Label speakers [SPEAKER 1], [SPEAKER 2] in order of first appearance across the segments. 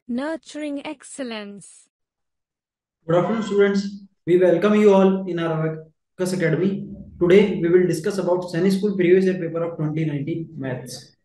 [SPEAKER 1] Nurturing excellence.
[SPEAKER 2] Good afternoon, students. We welcome you all in our Abacus Academy. Today, we will discuss about Sani School Previous Year Paper of 2019 Maths.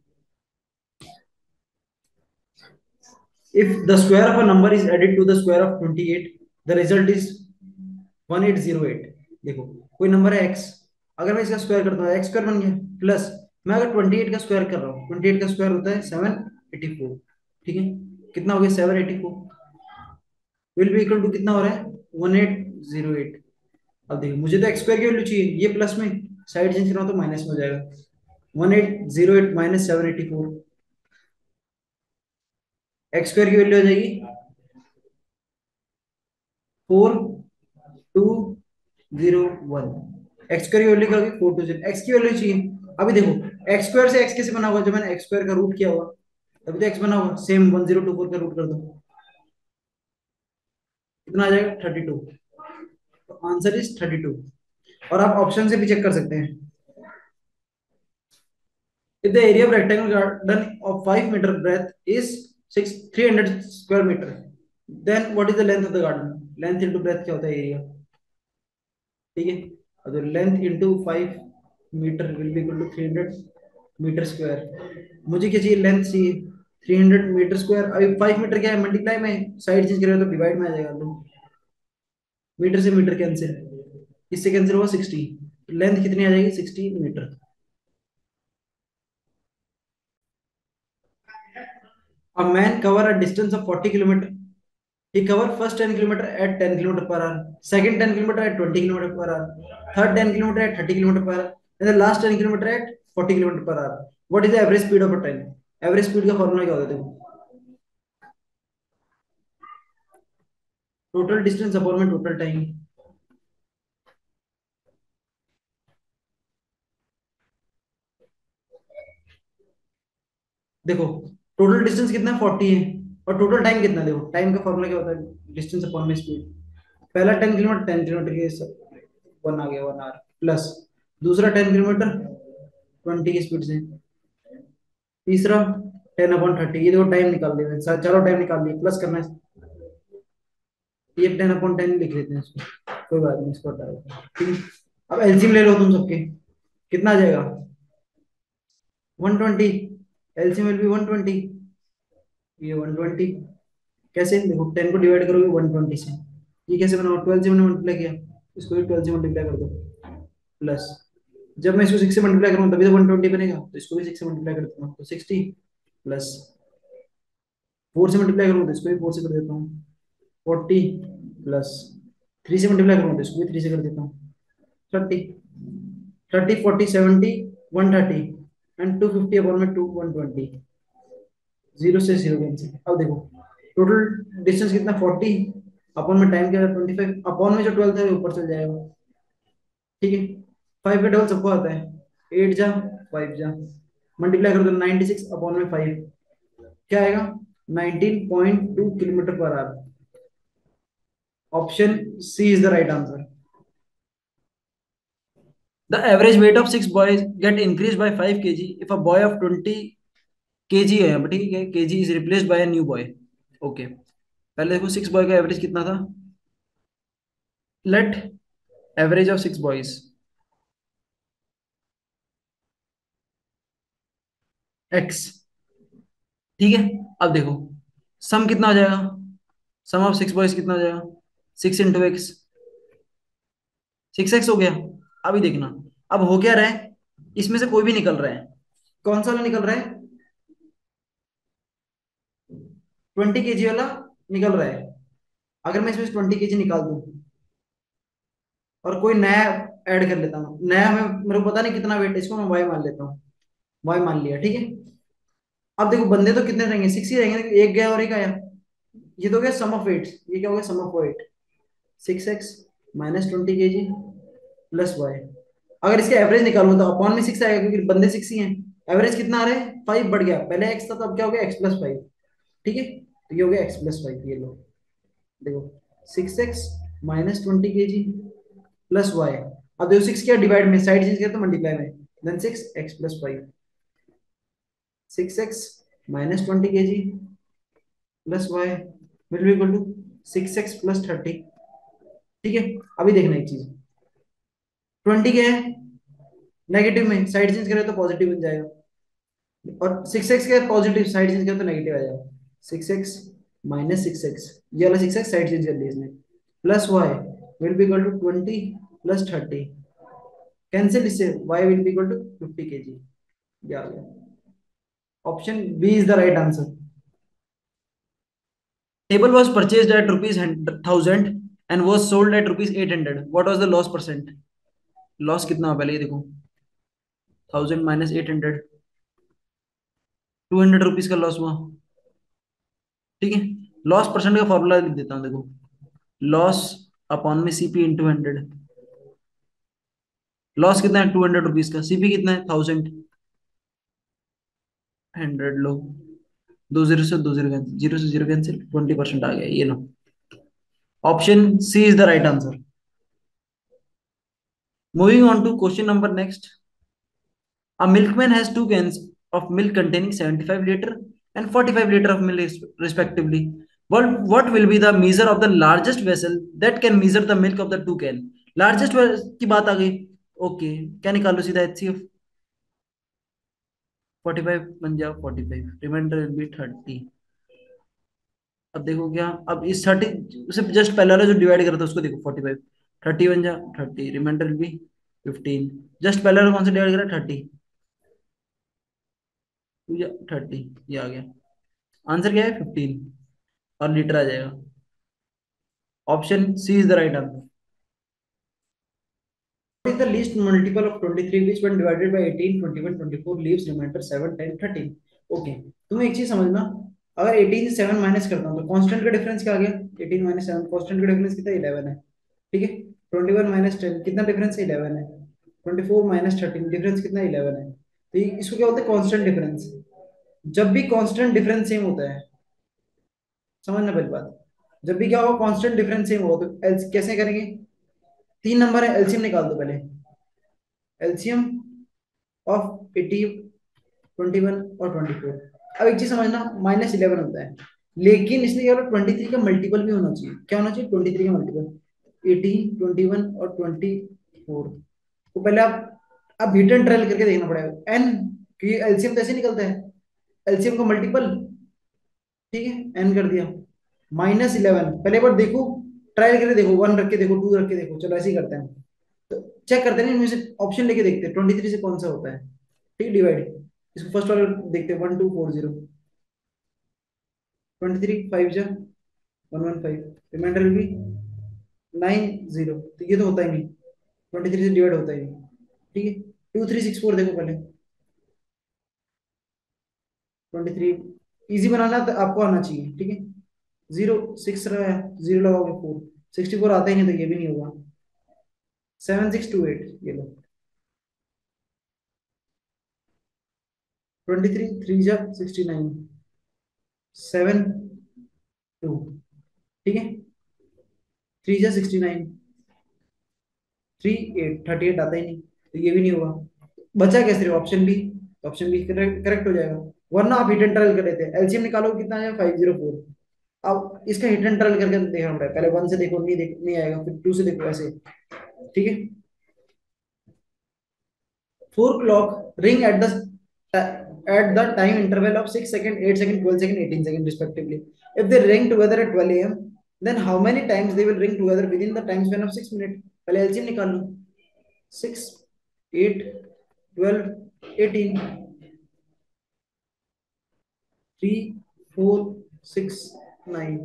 [SPEAKER 2] If the square of a number is added to the square of 28, the result is 1808. देखो कोई number है x, अगर मैं इसका square करता हूँ x square बन गया प्लस मैं अगर 28 का स्क्वायर कर रहा हूँ 28 का स्क्वायर होता है 784. ठीक है, कितना हो गया 784 विल बी इक्वल टू कितना हो रहा है 1808. अब देखिए मुझे तो एक्स स्क्वायर की वैल्यू चाहिए, ये प्लस में साइड चेंज करा तो माइनस में हो जाएगा 1808 माइनस 784. एक्स स्क्वायर की वैल्यू हो जाएगी 4201. एक्स स्क्वायर की वैल्यू क्या होगी 420. एक्स की वैल्यू चाहिए. अभी देखो एक्स स्क्वायर से एक्स कैसे बना हुआ, जब मैंने एक्स स्क्वायर का रूट किया हुआ तभी तो एक्स बना हुआ. सेम 1024 का रूट कर दो, कितना आ जाएगा 32. तो आंसर इज 32. और आप ऑप्शन से भी चेक कर सकते हैं. If the area of rectangle garden of 5 meter breadth is 300 square meter, then what is the length of the garden? Length into breadth क्या होता है एरिया. ठीक है, तो length into 5 metre will be equal to 300 metre square. मुझे क्या चाहिए, length चाहिए 300 मीटर स्क्वायर. अभी 5 मीटर क्या है, मल्टीप्लाई में साइड चेंज करेगा तो डिवाइड में आ जाएगा. तो मीटर से मीटर कैंसिल, इससे कैंसिल हुआ 60. लेंथ कितनी आ जाएगी 60 metre. A man cover a distance of 40 kilometer. He covered first 10 kilometer at 10 kilometer per hour, second 10 kilometer at 20 kilometer per hour, third 10 kilometer at 30 kilometer per hour, and the last 10 kilometer at 40 kilometer per hour. What is the average speed of a train? Average speed का formula क्या होता है देखो, total distance upon में total time. देखो total distance कितना है 40 है, और टोटल टाइम कितना है. देखो टाइम का फॉर्मूला क्या होता है, डिस्टेंस अपॉन में स्पीड. पहला 10 किलोमीटर 10 किलोमीटर के 1 आ गया 1 आवर प्लस दूसरा 10 किलोमीटर 20 की स्पीड से, तीसरा 10/30. ये देखो टाइम निकाल दिया, चारों टाइम निकाल दिए, प्लस करना है. ये 10/10 लिख लेते हैं इसको, कोई बात नहीं, इसको हटा देते हैं. ठीक है, अब एलसीएम ले लो तुम सबके, कितना आ जाएगा 120. LCM will be 120. ये 120 कैसे, देखो 10 को डिवाइड करोगे 120 से, ये कैसे बनाओ 12 से मैंने मल्टीप्लाई किया, इसको भी 12 से मल्टीप्लाई कर दो प्लस. जब मैं इसको 6 से मल्टीप्लाई करूंगा तभी तो 120 बनेगा, तो इसको भी 6 से मल्टीप्लाई कर देता हूँ तो 60 प्लस 4 से मल्टीप्लाई करूंगा तो इसको भी 4 से कर देता हूँ 40 प्लस 3 से मल्टीप्लाई करूंगा तो इसको भी 3 से कर देता हूँ 30. 30 40 70 130 एंड 250 अपॉन में 120. जीरो से जीरो कैंसिल. अब देखो टोटल डिस्टेंस कितना 40 अपॉन में टाइम क्या है 25, अपॉन में जो 12 है वो ऊपर चल जाएगा. ठीक है, 5 का डबल सबको आता है 8 जा 5 जा, मल्टीप्लाई कर दो 96 अपॉन में 5, क्या आएगा 19.2 kilometre per hour. Option C is the right answer. The average weight of 6 boys get increased by 5 kg if a boy of 20 kg है, but ठीक है kg is replaced by a new boy. Okay, पहले देखो 6 boy का average कितना था. Let average of 6 boys x. ठीक है, अब देखो सम कितना हो जाएगा, सम ऑफ 6 बॉयज कितना हो जाएगा 6 × x, 6x हो गया. अभी देखना, अब हो क्या रहा है, इसमें से कोई भी निकल रहा है. कौन सा वाला निकल रहा है, 20 kg वाला निकल रहा है. अगर मैं इसमें से 20 kg निकाल दूं और कोई नया ऐड कर लेता हूँ, नया में मेरे को पता नहीं कितना वेट है, इसको मैं वाई मान लेता हूँ. वाई मान लिया, ठीक है. अब देखो बंदे तो कितने रहेंगे 6 ही रहेंगे, एक गया और एक आया. ये तो हो गया सम ऑफ वेट्स, ये क्या हो गया sum of weight. 6x minus 20 kg plus y. अगर इसका एवरेज निकालूंगा तो अपॉन में 6 आएगा क्योंकि बंदे 6 ही हैं. एवरेज कितना आ रहा है 5 बढ़ गया, पहले x था तो अब क्या हो गया x+5. ठीक है, तो ये हो गया x+5. ये लो देखो 6x minus 20 kg plus Y. अब देखो 6 क्या डिवाइड में साइड चेंज किया तो मल्टीप्लाई में, then 6x+5. 6x minus 20 kg plus y will be equal to 6x plus 30। ठीक है, अभी देखना एक चीज, 20 क्या है, नेगेटिव में साइड चेंज करें तो पॉजिटिव बन जाएगा, और 6x के पॉजिटिव साइड चेंज करें तो नेगेटिव आ जाएगा। 6x माइनस 6x, ये वाला 6x साइड चेंज कर लिया इसने, plus y will be equal to 20 plus 30, cancel इससे, y will be equal to 50 kg। ये आ गया, option B is the right answer. Table was purchased at rupees 1000 and was sold at rupees 800, what was the loss percent? Loss कितना हुआ पहले ये देखो, 1000 minus 800, 200 rupees का लॉस हुआ। ठीक है, लॉस परसेंट का फॉर्मूला लिख देता हूँ, देखो, लॉस अपॉन में सीपी इंटू 100। लॉस कितना है, 200 रुपीज का, सीपी कितना है, 1000, 100 लो, दो जीरो से दो जीरो कैंसिल, जीरो से जीरो कैंसिल, 20% आ गया, ये लो, option C is the right answer. Moving on to question number next. A milkman has two cans of milk containing 75 liter and 45 liter of milk respectively. What will be the measure of the largest vessel that can measure the milk of the two can? Largest की बात आ गई, okay, क्या निकालो सीधा, HCF 45 बन जाओ, 45 remainder will be 30। अब देखो क्या, अब इस 30 से जस्ट पहले वाला जो डिवाइड करा था उसको देखो, 45 30 बन जा, 30 रिमाइंडर विल बी 15, जस्ट पहले वाला कौन सा डिवाइड करा, 30, तो ये 30, ये आ गया, आंसर क्या है, 15, और लीटर आ जाएगा, option C is the right answer. What is the least multiple of 23 which when divided by 18, 21, 24 leaves remainder 7, 10, 13? Okay, तुम्हें एक चीज समझना, अगर 18 से 7 माइनस करता हूँ तो कांस्टेंट का डिफरेंस क्या आ गया, 18 माइनस 7, कांस्टेंट का डिफरेंस कितना, 11 है। ठीक है, 21 माइनस 10 कितना डिफरेंस है, 11 है। 24 माइनस 13 डिफरेंस कितना, 11 है। तो इसको क्या बोलते हैं, कांस्टेंट डिफरेंस। जब भी कांस्टेंट डिफरेंस सेम होता है, समझना पहली बात, जब भी क्या होगा, कांस्टेंट डिफरेंस सेम होगा तो कैसे करेंगे, तीन नंबर है, एलसीएम निकाल दो पहले, एलसीएम ऑफ 80, 21 और 24। अब एक चीज समझना, -11 होता है, लेकिन इसने क्या बोला, 23 का मल्टीपल भी होना चाहिए, क्या होना चाहिए, 23 का मल्टीपल, 18, 21 और 24 को पहले आप हिट एंड ट्रायल करके देखना पड़ेगा, एन, क्योंकि एलसीएम तो ऐसे निकलता है, एलसीएम का मल्टीपल। ठीक है, एन कर दिया, -11, पहले बार देखो, ट्रायल करके देखो, 1 रख के देखो, 2 रख के देखो, चलो ऐसे ही करते हैं, तो चेक करते हैं, इनमें से ऑप्शन लेके देखते हैं 23 से कौन सा होता है। ठीक, डिवाइड, इसको फर्स्ट वाला देखते हैं, 1240, 23 5 जा 115, रिमाइंडर विल बी 90, तो ये तो होता ही नहीं, 23 से डिवाइड होता ही नहीं। ठीक है, 2364 देखो पहले, 23 इजी बनाना तो आपको आना चाहिए। ठीक है, 06 रहा है, 0 लगाओगे 4, 64 आता ही नहीं तो ये भी नहीं होगा, 7628, ये लो, 23 3 जा 69, 7 2। ठीक है, 3 जा 69, 38, 38 आता ही नहीं तो ये भी नहीं होगा, बचा क्या, सिर्फ option B, option B correct हो जाएगा। वरना आप हिट एंड ट्रायल कर लेते हैं, एलसीएम निकालो कितना आएगा, 504। अब इसका हिट एंड ट्रायल करके देखना पड़ेगा, पहले 1 से देखो, नहीं आएगा, फिर 2 से देखो, ऐसे। ठीक है, 4 clock ring at the time interval of 6 second, 8 second, 12 second, 18 second respectively. If they ring together at 12 a.m., then how many times they will ring together within the time span of 6 minutes? पहले LCM निकाल लो, 6, 8, 12, 18, 3, 4, 6, 9।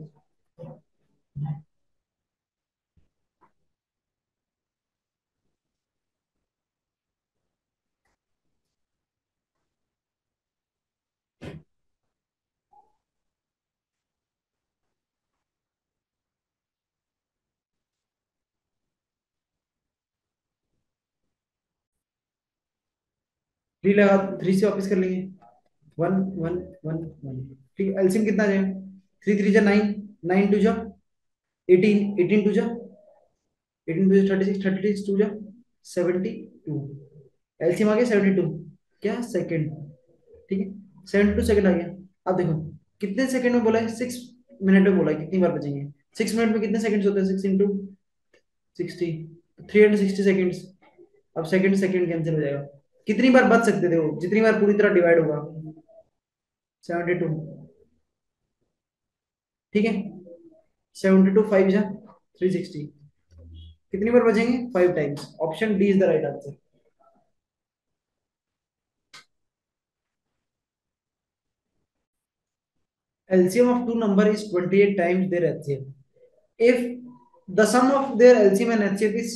[SPEAKER 2] Three लगा, 3 से वापस कर लेंगे, 1 1 1 1। ठीक है, एलसीएम कितना आ जाएगा, 3 3 जा 9, 9 2 जा 18, 18 2 जा 18 टू 36, 36 टू जा 72, एलसीएम आ गया 72, क्या सेकंड। ठीक है, 72 सेकंड आ गया। अब देखो कितने सेकंड में बोला है, 6 मिनट में बोला कितनी बार बचेंगे। 6 मिनट में कितने सेकंड्स होते हैं, 6 इंटू 60, 360 सेकेंड्स। अब सेकंड सेकंड कैंसिल हो जाएगा। कितनी बार बच सकते थे वो, जितनी बार पूरी तरह डिवाइड होगा। 72। ठीक है, 72 5 जा 360। कितनी बार बचेंगे, 5 times. Option D is the right answer. LCM of two number is 28 times their HCF. If the sum of their LCM and HCF is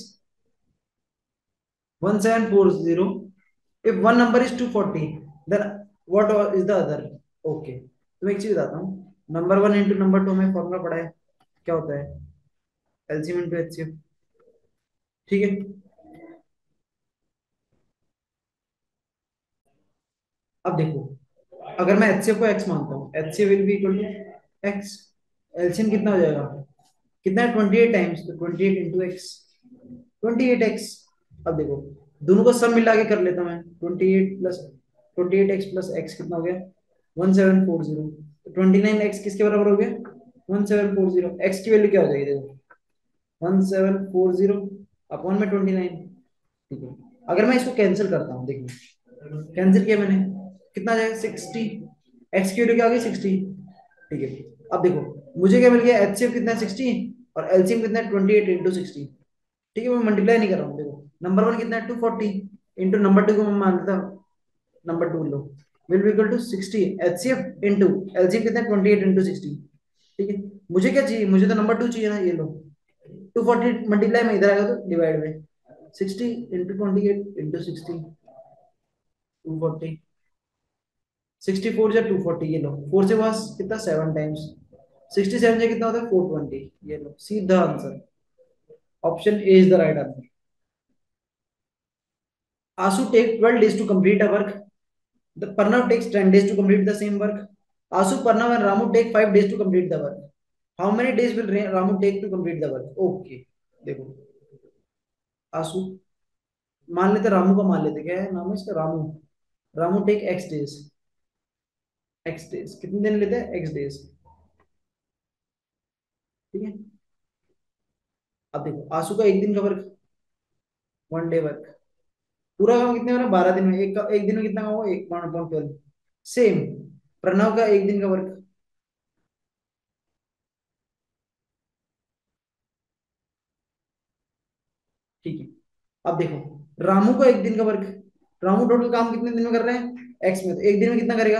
[SPEAKER 2] 1740, if one number is 240, then what is the other? Okay, तो मैं एक चीज बताता हूँ। Number one into number two में formula पढ़ा है, क्या होता है, एलसीएम इंटू एचसीएफ। ठीक है, अब देखो, अगर मैं एचसीएफ को एक्स मानता हूँ, HCF will be equal to x. LCM कितना हो जाएगा, कितना है, 28 टाइम्स, तो 28 इंटू एक्स, 28 एक्स। अब देखो, दोनों को सब मिला के कर लेता हूं मैं, 28 एक्स कितना हो गया, 1740। तो 29 एक्स किसके बराबर हो गया, 1740। एक्स की वैल्यू क्या हो जाएगी, देखो 1740 अपॉन में 29। ठीक है, अगर मैं इसको कैंसिल करता हूँ, देखिए कैंसिल किया मैंने, कितना आ जाएगा, 60। एक्स की वैल्यू क्या आ गई, 60। ठीक है, अब देखो मुझे क्या मिल गया, एचसीएफ कितना है, 60, और एलसीएम कितना है, 28 इंटू 60। ठीक है, मैं मल्टीप्लाई नहीं कर रहा हूँ, देखो नंबर वन कितना है, 240, इंटू नंबर टू को मैं मान लेता हूँ, नंबर टू लो, will be equal to 60 HCF into LCM कितना है, 28 इंटू 60। ठीक है, मुझे क्या चाहिए, मुझे तो नंबर टू चाहिए ना, ये लो, 240 मल्टीप्लाई में इधर आएगा तो डिवाइड में, 60 इंटू 28 इंटू 60, 240, 64 या 240, ये लो, फोर से पास कितना, 7 टाइम्स, 67 से कितना होता है, 420। ये लो सीधा answer, option A is the right answer. Asu take 12 days to complete a work. The Pranav takes 10 days to complete the same work. Asu, Pranav and Ramu take 5 days to complete the work. How many days will Ramu take to complete the work? Okay, देखो आसू, मान लेते रामू का, मान लेते, क्या है नाम है इसका, Ramu. Ramu take x days, x days कितने दिन लेते हैं, एक्स डेज। ठीक है, अब देखो आसू का एक दिन का वर्क, 1 डे वर्क, पूरा काम कितने में, 12 दिन में, एक दिन में कितना काम होगा, 1/12। सेम, प्रणव का एक दिन का वर्क। ठीक है, अब देखो रामू को एक दिन का वर्क, रामू टोटल काम कितने दिन में कर रहे हैं, एक्स में, तो एक दिन में कितना करेगा,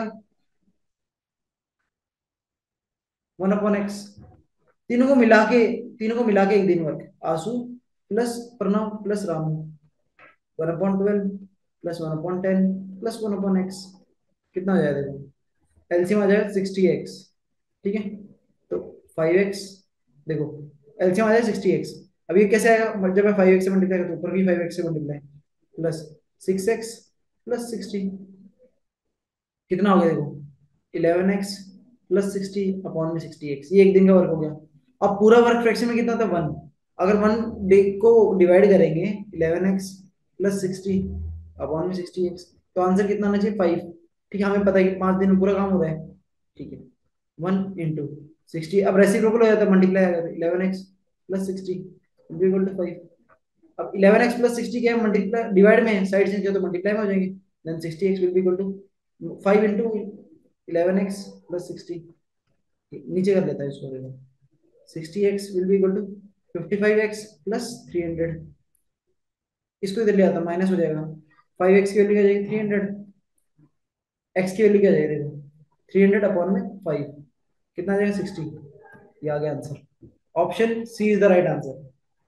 [SPEAKER 2] 1/x। तीनों को मिला के, तीनों को मिला के एक दिन work, Asu plus Pranav plus Ramu, 1/12 plus 1/10 plus 1/x, कितना हो जाएगा, देखो एलसीएम आ जाएगा 60x। ठीक है, तो 5x, देखो एलसीएम आ जाएगा 60x। अब ये कैसे आएगा, जब मैं 5x से मल्टीप्लाई करता हूँ, ऊपर भी 5x से मल्टीप्लाई, प्लस 6x प्लस 60, कितना हो गया, देखो 11x प्लस 60 अपॉन में 60x, ये एक दिन का वर्क हो गया। अब पूरा वर्क फ्रैक्शन में कितना था, 1। अगर 1 डे को डिवाइड करेंगे, 11x प्लस 60 अपॉन में 60x, तो आंसर कितना आना चाहिए, 5। ठीक है, हमें पता है कि 5 दिन में पूरा काम हो रहा है। ठीक है, 1 इंटू 60, अब रेसिप्रोकल हो जाता है, मल्टीप्लाई अगर 11x प्लस 60 इक्वल टू 5। अब 11x प्लस 60 क्या है, मल्टीप्लाई डिवाइड में साइड से किया तो मल्टीप्लाई में हो जाएंगे, then 60x will be equal to 5 into 11x plus 60। नीचे कर लेता है इसको, देखो 60x will be equal to 55x plus 300। इसको इधर ले आता, माइनस हो जाएगा, 5x की वैल्यू क्या जाएगी, 300, x की वैल्यू क्या जाएगी, देखो 300 अपॉन में 5, कितना आ जाएगा, 60। ये आ गया answer, option C is the right answer.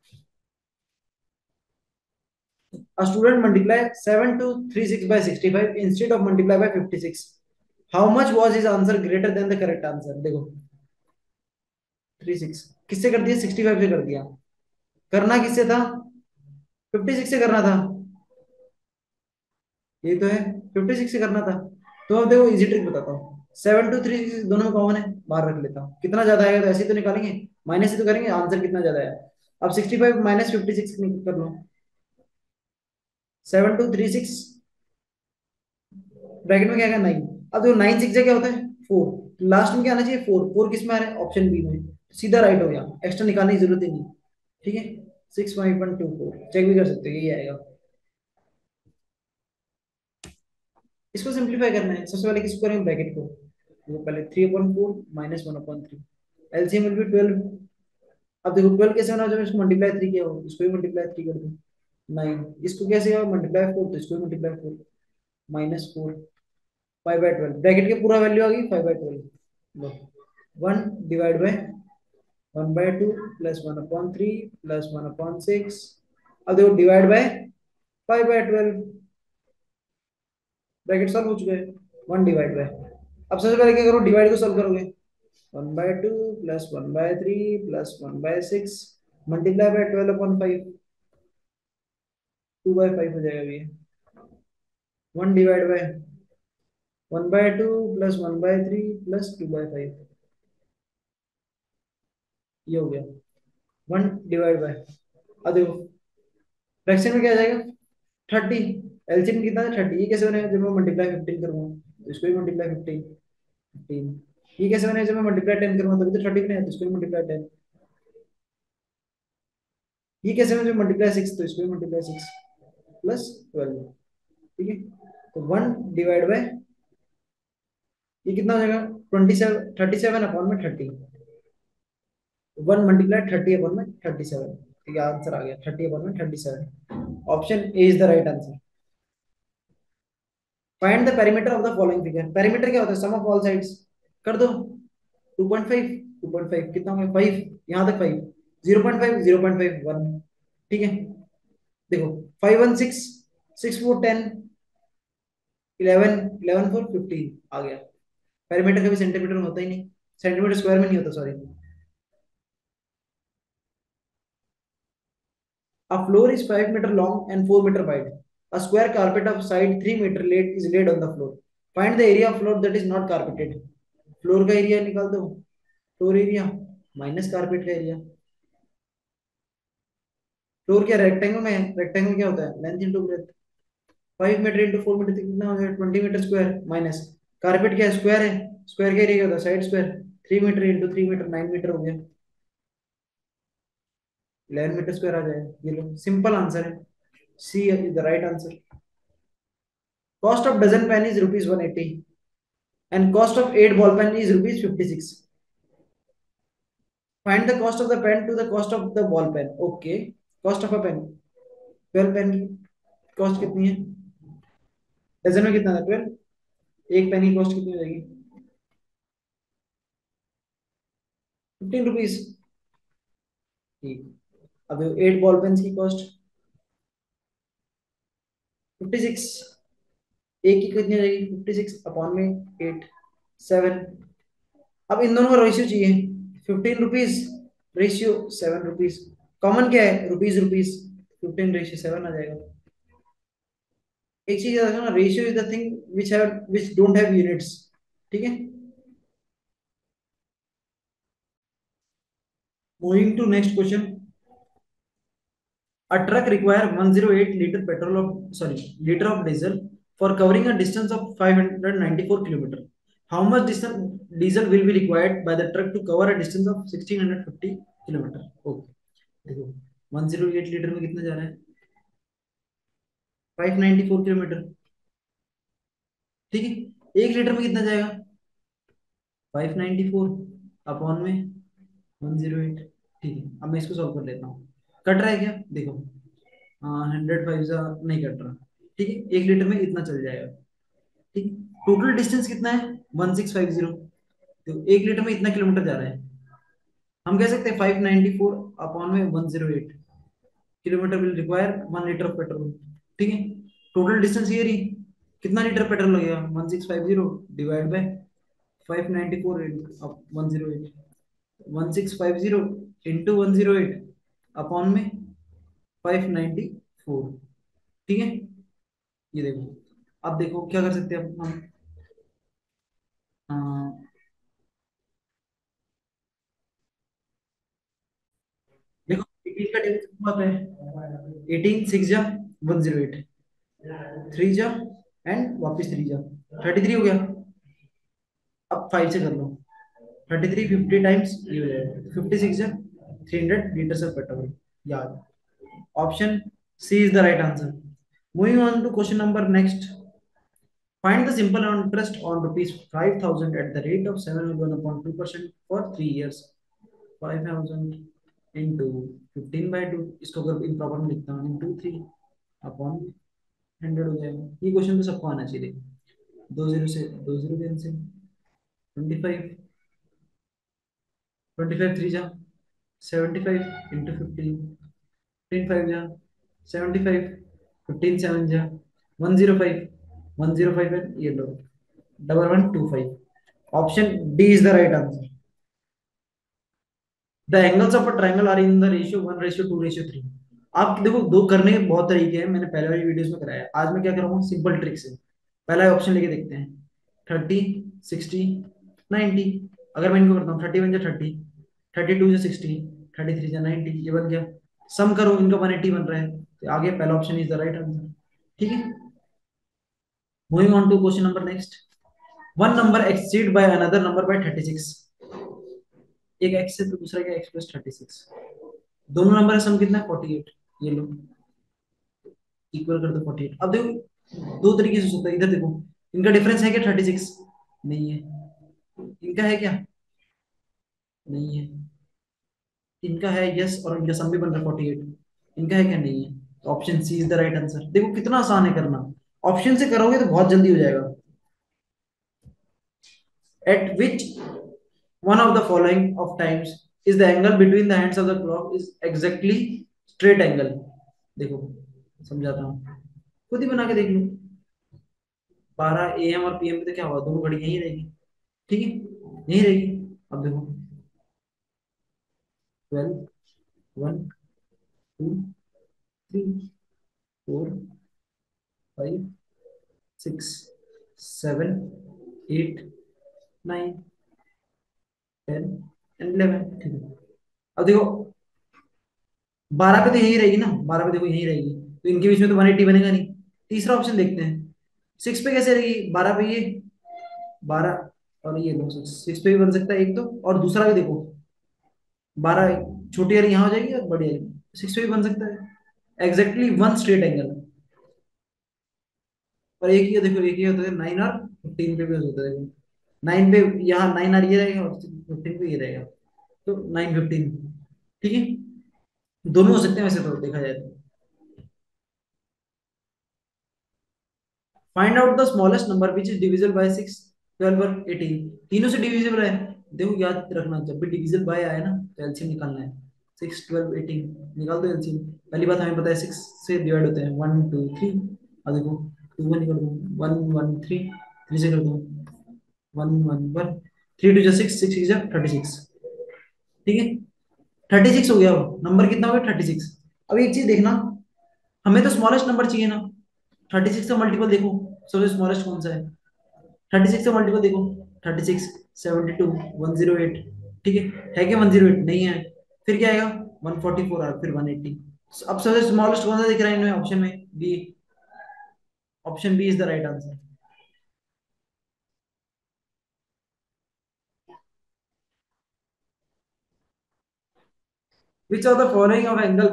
[SPEAKER 2] A student multiply 7236 by 65 instead of multiply by 56. How much was his answer greater than the correct answer? देखो 36 किससे कर दिया, 65 से कर दिया, करना किससे था, 56 से करना था, ये तो है, 56 से करना था। तो अब देखो इजी ट्रिक बताता हूँ, 7 2 3 6 दोनों में कॉमन है, बाहर रख लेता हूँ, कितना ज्यादा आएगा तो ऐसे ही तो निकालेंगे, माइनस ही तो करेंगे, आंसर कितना ज्यादा है। अब 65 माइनस 56 कर लो, 7 2 3 6 ब्रैकेट में क्या है, 9। अब देखो 9 6 क्या होता है, 4, लास्ट में क्या आना चाहिए, फोर। फोर किस में आ रहा है, ऑप्शन बी में। सीधा राइट हो गया, एक्स्ट्रा निकालने की जरूरत ही नहीं। ठीक है, 6.24 चेक भी कर सकते हो, यही आएगा। इसको सिंप्लीफाई करना है, सबसे पहले किसको करेंगे, ब्रैकेट को। देखो पहले 3/4 माइनस 1/3, एलसीएम विल बी 12। अब देखो 12 कैसे होना, जब इसको मल्टीप्लाई 3 किया हो, इसको भी मल्टीप्लाई 3 कर दो, 9। इसको कैसे होगा, मल्टीप्लाई 4, तो इसको भी मल्टीप्लाई 4, -4। 5/12 ब्रैकेट के पूरा वैल्यू आ गई 5/12। लो, 1 डिवाइड बाय 1/2 प्लस 1/3 प्लस 1/6। अब देखो डिवाइड बाय 5/12, ब्रैकेट सॉल्व हो चुका है। 1 डिवाइड बाय, अब सबसे पहले क्या करो, डिवाइड को सॉल्व करोगे। 1/2 प्लस 1/3 प्लस 1/6 मल्टीप्लाई बाय 12/5, 2/5 हो जाएगा ये। 1 डिवाइड बाय 1/2 प्लस 1/3 प्लस 2/5, ये हो गया। 1 डिवाइड बाय, अब देखो फ्रैक्शन में क्या आ जाएगा, 30। एलसीएम कितना है, 30। ये कैसे बनेगा, जब मैं मल्टीप्लाई 15 करूंगा तो इसको भी मल्टीप्लाई 15, 15। ये कैसे बनेगा, जब मैं मल्टीप्लाई 10 करूंगा तभी तो 30 बनेगा, तो इसको भी मल्टीप्लाई 10। ये कैसे बनेगा, जब मल्टीप्लाई 6 तो इसको भी मल्टीप्लाई 6 प्लस 12। ठीक है, तो 1 डिवाइड बाय, ये कितना हो जाएगा, 27, 37/30। 1 मल्टीप्लाई 30/37। ठीक है, आंसर आ गया 30/37। Option A is the right answer. Find the perimeter of the following figure. Perimeter क्या होता है, सम ऑफ ऑल साइड्स। कर दो, 2.5, 2.5 कितना होगा, 5। यहाँ तक 5, 0.5, 0.5, 1। ठीक है, देखो 5 1 6, 6 4 10, 11, 11 4 15 आ गया। पेरीमीटर कभी सेंटीमीटर में होता ही नहीं, सेंटीमीटर स्क्वायर में नहीं होता, sorry. A floor is 5 meter long and 4 meter wide. A square carpet of side 3 meter laid is laid on the floor. Find the area of floor that is not carpeted. Floor का area निकाल दो, floor area minus carpet का area. Floor क्या rectangle में है, rectangle क्या होता है, length into breadth. 5 metre into 4 metre कितना हो गया, 20 मीटर स्क्वायर, माइनस कारपेट क्या है, स्क्वायर है। स्क्वायर का एरिया क्या होता है, side square. 3 metre into 3 metre 9 metre हो गया, 11 मीटर स्क्वायर आ जाएगा। ये लो, सिंपल आंसर है, C is the right answer. Cost of dozen pen is ₹180 and cost of 8 ball pen is ₹56. Find the cost of the pen to the cost of the ball pen. Okay, cost of a pen, 12 pen की cost कितनी है, dozen में कितना था, 12। एक pen की cost कितनी हो जाएगी, ₹15। ठीक, अब 8 बॉल पेन की कॉस्ट 56। एक की कितनी हो जाएगी, 56 अपॉन में 8, 7। अब इन दोनों का रेशियो चाहिए, ₹15 रेशियो ₹7। कॉमन क्या है, रुपीज रुपीज, 15:7 आ जाएगा। एक चीज याद रखना, ratio is the thing which don't have units. ठीक है, moving to next question. A truck require 108 liter petrol of sorry liter of diesel for covering a distance of 594 kilometer. How much distance diesel will be required by the truck to cover a distance of 1650 kilometer? Okay, देखो 108 litre में कितना जा रहा है, 594 kilometre. ठीक है, 1 litre में कितना जाएगा, 594 अपॉन में 108। ठीक है, अब मैं इसको सॉल्व कर लेता हूँ। कट रहा है क्या, देखो 100 5 नहीं कट रहा। ठीक है, 1 लीटर में इतना चल जाएगा। ठीक है, टोटल डिस्टेंस कितना है, 1650। तो 1 लीटर में इतना किलोमीटर जा रहा है। हम कह सकते हैं 594 अपॉन में 108 kilometre will require 1 litre of petrol. ठीक है, टोटल डिस्टेंस ये रही, कितना लीटर पेट्रोल लगेगा, 1650 डिवाइड बाय 594 108, 1650 इंटू 108 अपॉन में 594। ठीक है, ये देखो, अब देखो क्या कर सकते हैं हम। अ, देखो 18 का टेबल कितना होता है, 18 6 जा 108, 3 जा एंड वापस 3 जा 33 हो गया। फाइव से कर लो। 33 50 टाइम्स ये हो जाएगा 56 है 300 लीटर ऑफ पेट्रोल। याद। Option C is the right answer. Moving on to question number next. Find the simple interest on rupees 5,000 at the rate of 7.2% for 3 years. 5,000 into 15 by 2, इसको अगर improper में लिखता हूँ into 3 upon 100 हो जाएगा। ये question तो सबको आना चाहिए। दो जीरो से दो जीरो कैंसिल 25 25 3 जा 75 into 15 15 5 जा 75 15 7 जा 105 105 है ये लो 1125। Option D is the right answer. The angles of a triangle are in the ratio 1:2:3। आप देखो दो करने के बहुत तरीके हैं, मैंने पहले वाली वीडियोस में कराया। आज मैं क्या करूंगा सिंपल ट्रिक से। पहला ऑप्शन लेके देखते हैं 30 60 90। अगर मैं इनको करता हूँ 31 जा 30 32 जा 60 33 जा 90 ये बन गया। सम करो इनका 180 बन रहा है तो आगे पहला option is the right answer. ठीक है। Moving on to question number next. One number exceed by another number by 36। एक एक्स है तो दूसरा क्या एक्स प्लस 36। दोनों नंबर का सम कितना है 48। ये लो इक्वल कर दो 48। अब देखो दो तरीके से हो सकता है। इधर देखो इनका डिफरेंस है क्या 36 नहीं है। इनका है क्या नहीं है। इनका है यस और इनका सम भी बन रहा है 48। इनका है क्या नहीं है। तो option C is the right answer. देखो कितना आसान है करना। ऑप्शन से करोगे तो बहुत जल्दी हो जाएगा। At which one of the following of times is the angle between the hands of the clock is exactly straight angle। देखो समझाता हूँ खुद ही बना के देख लो। 12 AM और PM पे तो क्या हुआ दोनों घड़ी यहीं रहेगी। ठीक है यहीं रहेगी। अब देखो 12 1 2 3 4 5 6 7 8 9 10 एंड 11। ठीक है। अब देखो 12 पे तो यही रहेगी ना। 12 पे देखो यही रहेगी तो इनके बीच में तो 180 बनेगा नहीं। तीसरा ऑप्शन देखते हैं 6 पे कैसे रहेगी। 12 पे ये 12 और ये दो 6 पे भी बन सकता है एक तो। और दूसरा भी देखो 12 छोटी वाली यहाँ हो जाएगी और बड़ी वाली 6 पे भी बन सकता है। Exactly one straight angle. और एक ही है देखो एक ही होता है 9 और 15 पे भी हो सकता है देखो। 9 पे यहाँ 9 और ये रहेगा और 15 पे ये रहेगा तो 9 15। ठीक है दोनों हो सकते हैं वैसे तो देखा जाए तो। Find out the smallest number which is divisible by 6 12 और 18। तीनों से डिविजिबल है। देखो याद रखना जब भी डिविजिबल बाय आए ना तो एलसीएम निकालना है। 6 12 18 निकाल दो एलसीएम। पहली बात हमें पता है 6 से डिवाइड होते हैं 1 2 3। और देखो 2 1 निकाल दो 1 1 3 3 से कर दो 1 1 1 3 2 6 6 6 36। ठीक है 36 हो गया। अब नंबर कितना हो गया 36। अब एक चीज देखना हमें तो स्मॉलेस्ट नंबर चाहिए ना। 36 का मल्टीपल देखो सबसे स्मॉलेस्ट कौन सा है। 36 का मल्टीपल देखो 36 72 108। ठीक है क्या 108 नहीं है। फिर क्या आएगा 144 और फिर 180। अब सबसे स्मॉलेस्ट कौन सा दिख रहा है इनमें ऑप्शन में बी। Option B is the right answer. Which of the following of angle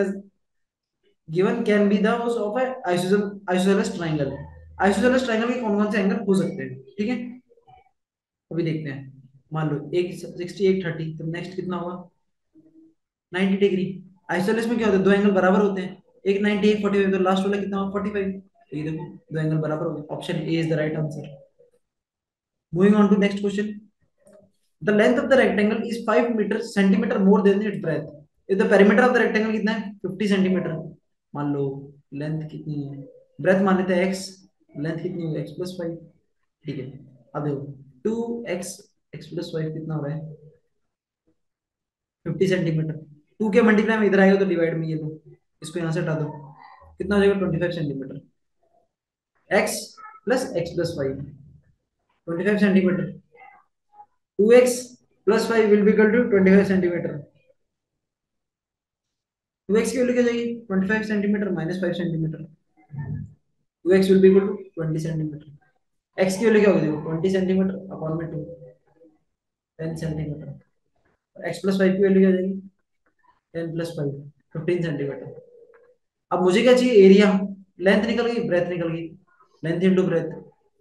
[SPEAKER 2] given can be the of isosceles triangle. Isosceles triangle के कौन कौन से एंगल हो सकते हैं। ठीक है अभी देखते हैं। मान लो एक 60 एक 30 तो नेक्स्ट कितना होगा 90 डिग्री। आइसोलेस में क्या होता है दो एंगल बराबर होते हैं। एक 90 एक 45 तो लास्ट वाला कितना होगा 45। तो ये देखो दो एंगल बराबर हो गए। Option A is the right answer. Moving on to next question. The length of the rectangle is 5 metre centimetre more than its breadth. If the perimeter of the rectangle कितना है 50 सेंटीमीटर। मान लो length कितनी है breath मान लेते हैं x. Length कितनी होगी एक्स प्लस 5। ठीक है अब देखो 2x एक्स प्लस 5 कितना हो रहा है 50 सेंटीमीटर। 2 के मल्टीप्लाई में इधर आएगा तो डिवाइड में ये दो इसको यहाँ से हटा दो कितना हो जाएगा 25 centimetre. X plus 5 25 centimetre. 2x plus 5 will be equal to 25 centimetre. 2x की वैल्यू क्या जाएगी 25 centimetre minus 5 centimetre. 2x will be equal to 20 centimetre. x की वैल्यू क्या होगी देखो 20 सेंटीमीटर अपॉन में 2 10 सेंटीमीटर। एक्स प्लस फाइव की वैल्यू क्या आ जाएगी? 10 + 5, 15 सेंटीमीटर। अब मुझे क्या चाहिए? एरिया। लेंथ निकल गई, ब्रेथ निकल गई। Length into breadth,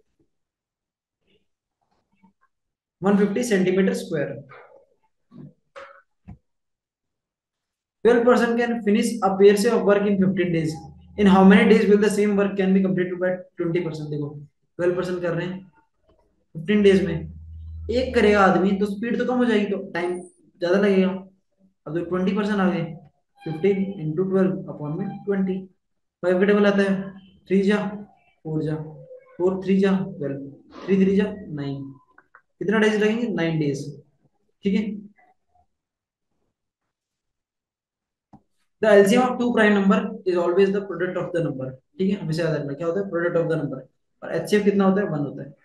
[SPEAKER 2] 150 centimetre square. 12 person can finish a pair से of work in 15 days. In how many days will the same work can be completed by 20%? देखो 12 person कर रहे हैं 15 days में। एक करेगा आदमी तो स्पीड तो कम हो जाएगी, तो टाइम ज्यादा लगेगा। अब जो 20% आ गए, 15 × 12 अपॉन में 20। 5 का टेबल आता है, 3 जा 4 जा, 4 3 जा 12, 3 3 जा 9। कितना डेज लगेंगे? 9 डेज। ठीक है। The LCM of two prime number is always the product of the number. ठीक है, हमेशा याद रखना क्या होता है? Product of the number. और एचसीएफ कितना होता है? 1 होता है।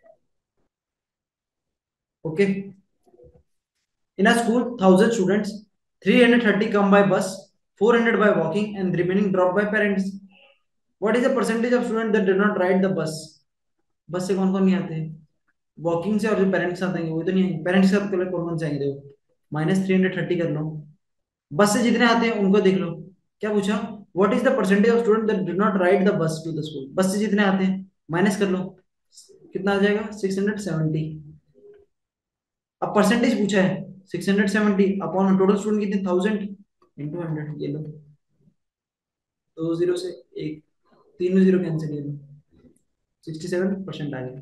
[SPEAKER 2] Okay. In a school 1000 students, 330 come by bus, 400 by walking, and the remaining drop by parents. What is the percentage of students that did not ride the bus? बस से कौन कौन नहीं आते? वॉकिंग से, और जो पेरेंट्स आते हैं वो तो नहीं आएंगे। पेरेंट्स के साथ कौन कौन से आएंगे? देखो, -330 कर लो। बस से जितने आते हैं उनको देख लो। क्या पूछा? What is the percentage of student that did not ride the bus to the school? Bus से जितने आते हैं माइनस कर लो, कितना आ जाएगा? 670। अब परसेंटेज पूछा है, 670 अपॉन टोटल स्टूडेंट कितने? 1000 × 100। ये लो, 2 जीरो से एक, तीनों जीरो कैंसिल, ये लो 67% आ गया।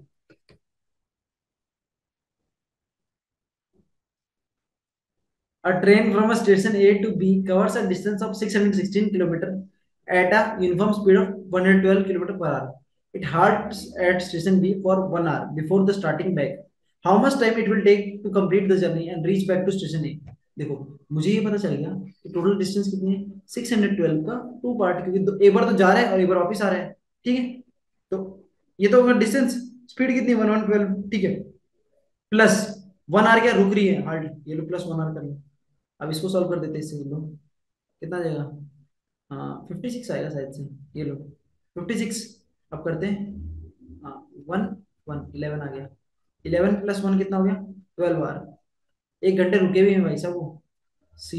[SPEAKER 2] A train from a station A to B covers a distance of 616 km at a uniform speed of 112 km per hour. It halts at station B for 1 hour before the starting back. How much time it will take to complete the journey and reach back to station A? देखो, मुझे ये पता चल गया कि total distance कितनी है? 612 का 2 पार्ट, क्योंकि एक बार तो जा रहा है और एक बार वापस आ रहा है। ठीक है, तो ये तो होगा डिस्टेंस। स्पीड कितनी? 112। ठीक है, प्लस 1 आवर क्या रुक रही है हार्ड, ये लो प्लस 1 आवर कर लो। अब इसको सॉल्व कर देते हैं इससे, लो कितना आ जाएगा? हाँ 56 आएगा शायद से। ये लो 56। अब करते हैं, हाँ 1 1 11 आ गया। 11 + 1 कितना हो गया? 12 आवर। 1 घंटे रुके हुए हैं भाई साहब वो। C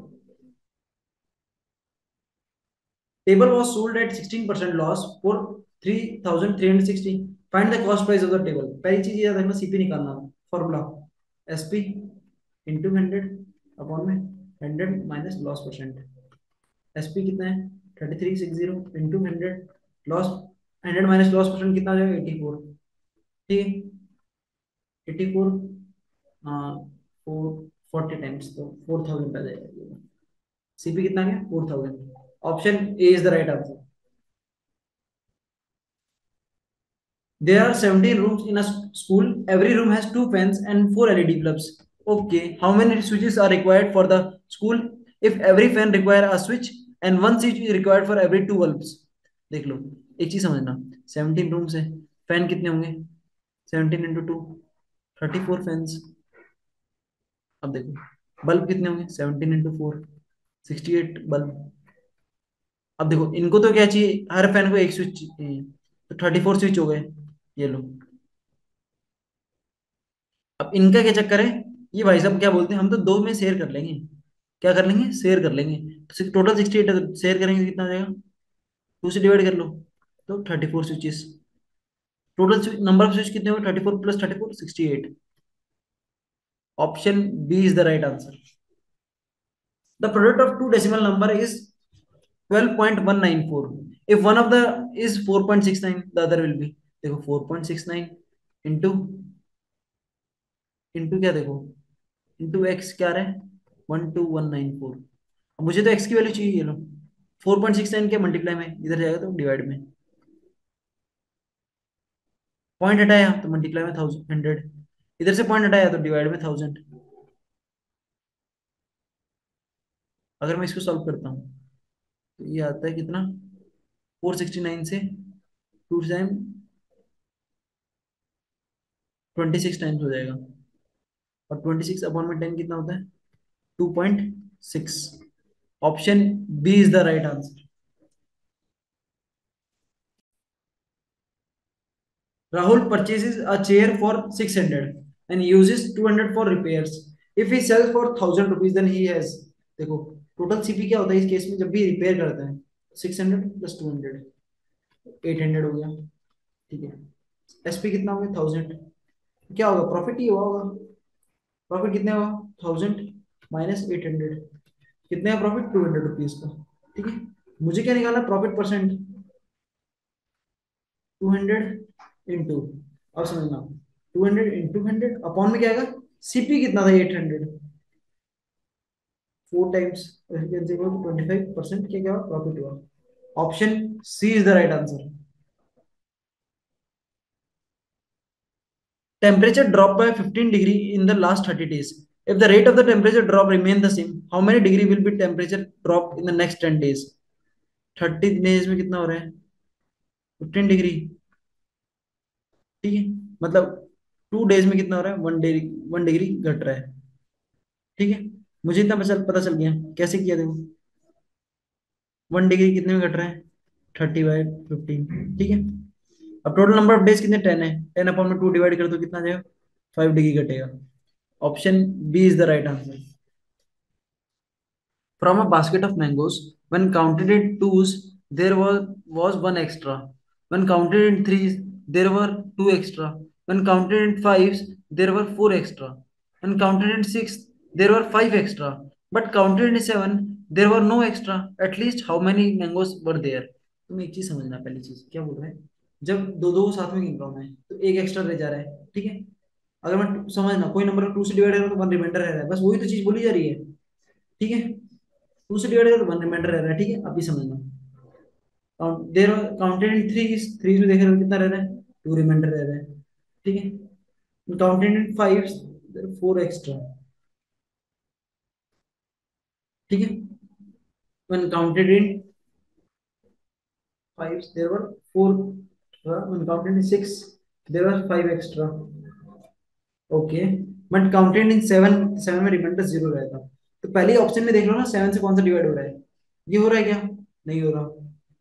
[SPEAKER 2] table was sold at 16% loss for 3360। Find the cost price of the table. पहली चीज याद रखना, सीपी निकालना। फॉर्मूला एसपी इंटू 100 अपॉन में 100 - लॉस परसेंट। एसपी कितना है? 3360 इंटू 100 लॉस, 100 - लॉस परसेंट कितना आ जाएगा? 84। ठीक है, 84, हाँ 440 टाइम्स तो 4000 आ जाएगा। सीपी कितना है? 4000। Option A is the right answer. There are 17 rooms in a school. Every room has two fans and four LED bulbs. Okay, how many switches are required for the school? If every fan require a switch and one switch is required for every two bulbs. देख लो, एक चीज समझना, 17 rooms है, fan कितने होंगे? 17 × 2, 34 fans. अब देखो bulb कितने होंगे? 17 × 4, 68 बल्ब। अब देखो इनको तो क्या चाहिए? हर फैन को एक स्विच चाहिए, तो 34 स्विच हो गए। ये लो, अब इनका क्या चक्कर है? ये भाई साहब क्या बोलते हैं, हम तो दो में शेयर कर लेंगे। क्या कर लेंगे? शेयर कर लेंगे। तो टोटल 68 है, तो शेयर करेंगे तो कितना आ जाएगा? 2 से डिवाइड कर लो, तो 34 switches. Total number of switch कितने हुए? 34 + 34, 68। Option B is the right answer. The product of two decimal number is 12.194। If one of the is 4.69, the other will be. देखो 4.69 इंटू, इंटू क्या देखो, इंटू एक्स क्या आ रहा है? 12194। अब मुझे तो एक्स की वैल्यू चाहिए, ये लो 4.69 के मल्टीप्लाई में इधर जाएगा तो डिवाइड में, पॉइंट हटाया तो मल्टीप्लाई में 1000, इधर से पॉइंट हटाया तो डिवाइड में 1000। अगर मैं इसको सॉल्व करता हूँ तो ये आता है कितना? 469 से 2 टाइम 26 टाइम्स हो जाएगा। और 26/10 कितना होता है? 2.6। Option B is the right answer. Rahul purchases a chair for 600। and uses 200 for repairs. If he sells for 1000 rupees, then he has, देखो टोटल सीपी क्या होता है इस केस में जब भी रिपेयर करता है, 600 प्लस 200, 800 हो गया। ठीक है, एसपी कितना हो गया 1000, क्या होगा प्रॉफिट ही हुआ होगा। प्रॉफिट कितने हुआ 1000 माइनस 800, कितने का प्रॉफिट 200 रुपीज का। ठीक है, मुझे क्या निकालना प्रॉफिट परसेंट, 200 इंटू, अब समझना, 200 इंटू 100 अपॉन में क्या आएगा, सीपी कितना था 800, 4 टाइम्स 25%, क्या क्या प्रॉफिट हुआ। Option C is the right answer. Temperature dropped by 15 degree in the last 30 days. If the rate of the temperature drop remain the same, how many degree will be temperature drop in the next 10 days? 30 days में कितना हो रहा है, 15 degree. ठीक है, मतलब 2 days में कितना हो रहा है, 1 डिग्री, 1 डिग्री घट रहा है। ठीक है, मुझे इतना पता चल गया कैसे किया देखो। 1 डिग्री कितने में घट रहा है, 30/15। ठीक है, अब टोटल नंबर ऑफ डेज कितने 10 है, 10/2 डिवाइड कर दो कितना आ जाएगा, 5 डिग्री घटेगा। Option B is the right answer. From a basket of mangoes, when counted in twos, there was one extra. When counted in threes, there were two extra. When counted in fives, there were four extra. When counted in six, there were five extra. But counted in seven, there were no extra. At least how many mangoes were there? तुम एक चीज समझना, पहली चीज क्या बोल रहा है, जब दो दो साथ में गिन रहा हूं मैं तो एक एक्स्ट्रा रह जा रहा है। ठीक है, अगर मैं समझना कोई नंबर टू से डिवाइड करूँ तो वन रिमाइंडर रह रहा है, बस वही तो चीज बोली जा रही है। ठीक है, टू से डिवाइड करो तो वन रिमाइंडर रह रहा है। ठीक है, अभी समझना, देर काउंटेड इन थ्री, थ्री में देख रहे हो कितना रह रहा है, टू रिमाइंडर रह रहा है। ठीक है, counted in five, four extra. ठीक है, when counted in five there were four, when counted in six there were five extra। Okay, but counted in seven, seven में रिमाइंडर जीरो रहता, तो पहले ऑप्शन में देख लो ना, सेवन से कौन सा डिवाइड हो रहा है, ये हो रहा है क्या, नहीं हो रहा।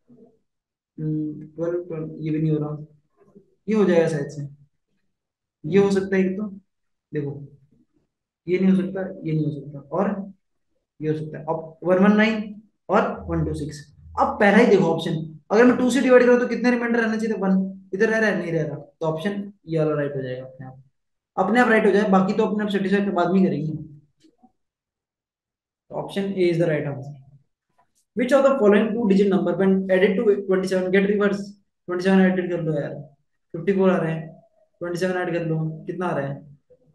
[SPEAKER 2] 12 12 ये भी नहीं हो रहा, ये हो जाएगा शायद से, ये हो सकता है एक तो, देखो ये नहीं हो सकता, ये नहीं हो सकता, और ये हो सकता है। अब 119 और 126, अब पहला ही देखो ऑप्शन, अगर मैं टू से डिवाइड करूँ तो कितने रिमाइंडर रहना चाहिए, वन, इधर रह रहा है नहीं रह रहा, तो ऑप्शन ये वाला राइट हो जाएगा अपने आप, अपने आप राइट हो जाए, बाकी तो अपने आप सेटिस्फाई बाद में ही करेंगे। Option A is the right answer. Which of the following two digit number when added to 27 get reverse, 27 added कर लो यार, 54 आ रहा है, 27 ऐड कर लो कितना आ रहा है,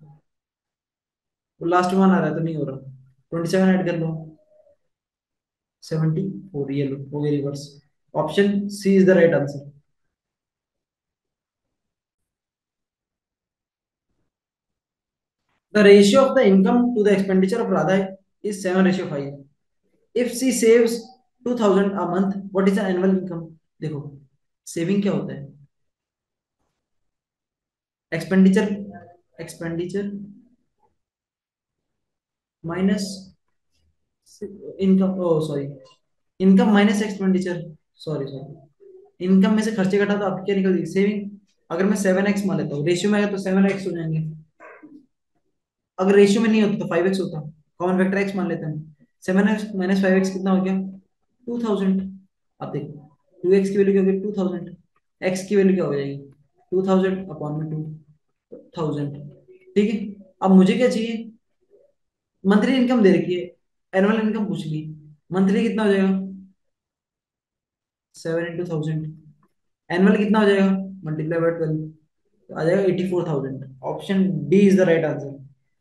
[SPEAKER 2] वो लास्ट वन आ रहा है तो नहीं हो रहा, 27 ऐड कर लो 74, ये लो हो गया reverse. Option C is the right answer. The ratio of the income to the expenditure of Radha is 7:5। If she saves 2000 a month, what is the annual income. देखो सेविंग क्या होता है, expenditure, expenditure minus income, oh sorry, income minus expenditure, sorry sorry, income में से खर्चे घटा तो आपकी क्या निकल सेविंग। अगर मैं 7x मान लेता हूँ, रेशियो में आएगा तो 7x हो जाएंगे, अगर रेशियो में नहीं होता तो 5x होता, कॉमन फैक्टर x मान लेते हैं, 7x माइनस 5x कितना हो गया 2000। अब देखो 2x की वैल्यू क्या होगी 2000, x की वैल्यू क्या हो जाएगी 2000 अपॉन में 2000। ठीक है, अब मुझे क्या चाहिए, मंथली इनकम दे रखी है, एनुअल इनकम पूछ ली, मंथली कितना हो जाएगा 7 × 1000, एनुअल कितना हो जाएगा मल्टीप्लाई बाय 12, तो आ जाएगा 84,000। Option D is the right answer.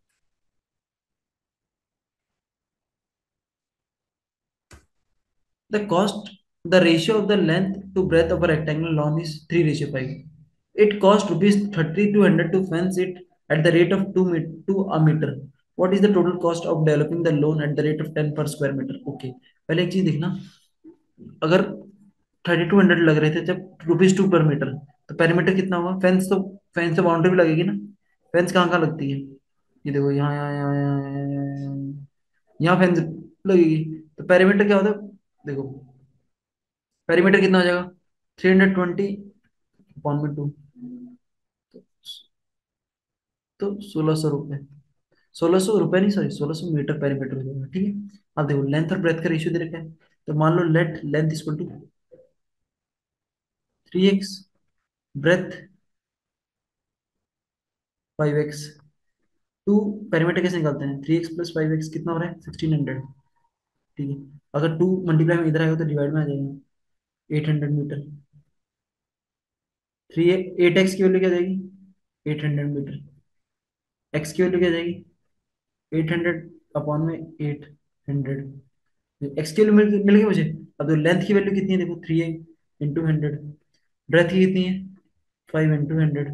[SPEAKER 2] The cost, the ratio of the length to breadth of a rectangular lawn is 3:5. It cost rupees 3,200 to fence it at the rate of 2 a meter. What is the total cost of developing the lawn at the rate of 10 per square meter? Okay, पहले एक चीज देखना, अगर 3,200 लग रहे थे जब rupees 2 पर मीटर, तो पेरीमीटर कितना होगा, फेंस तो बाउंड्री भी लगेगी ना, फेंस कहाँ कहाँ लगती है, ये देखो यहाँ यहाँ यहाँ यहाँ यहाँ यहाँ फेंस लगेगी, तो पेरीमीटर क्या होता है, देखो पेरीमीटर कितना हो जाएगा 320 अपॉन में 2, तो 1600 रुपये, 1600 रुपये नहीं, सॉरी 1600 मीटर पेरीमीटर हो जाएगा, ठीक है। अब देखो लेंथ और ब्रेथ का रेशियो दे रखा है, तो मान लो let length equal to 3x, breadth 5x। To perimeter कैसे निकालते हैं, 3x + 5x कितना हो रहा है 1600, ठीक है। अगर 2 मल्टीप्लाई में इधर आएगा तो डिवाइड में आ जाएगा, 800 मीटर। 8x की वैल्यू क्या जाएगी, 800 मीटर। x की वैल्यू क्या जाएगी, 800 अपॉन में 800। एक्स की वैल्यू मिल गई मुझे। अब तो लेंथ की वैल्यू कितनी है देखो, 3 × 100। ब्रेथ की कितनी है, 5 × 100,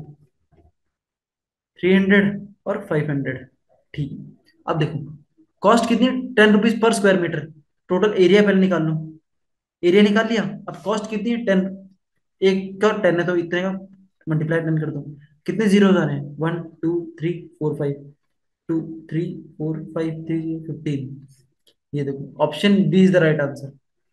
[SPEAKER 2] 300 और 500, ठीक है। अब देखो कॉस्ट कितनी है, 10 rupees per square metre. Total area पहले निकाल लो, एरिया निकाल लिया। अब कॉस्ट कितनी है, 10। एक का 10 है तो इतने का मल्टीप्लाई 10 कर दो। कितने जीरो आ रहे हैं, 1 2 3 4 5, 2 3 4 5 3 15। ये देखो option B is the right answer.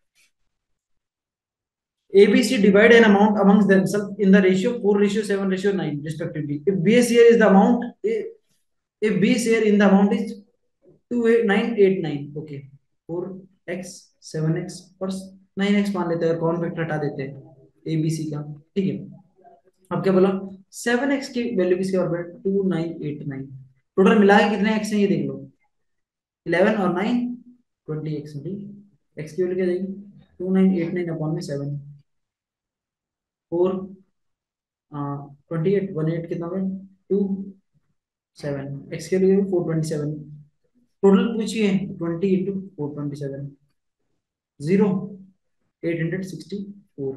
[SPEAKER 2] ABC divide an amount amongst themselves in the ratio 4:7:9 respectively. If B share is the amount, if B share in the amount is 28989, okay, 4x 7x और 9x मान लेते हैं, कौन factor हटा देते हैं ABC का, ठीक है। अब क्या बोला, 7x की वैल्यू किसके बराबर है, 2989। टोटल मिला के कितने x है ये देख लो, 11 और 9 20x, ठीक। x की वैल्यू क्या जाएगी, 2989 अपॉन में 7, 4 28, 18 कितना में 2 7, एक्स के लिए 427। टोटल पूछिए 20 × 427, 0 864,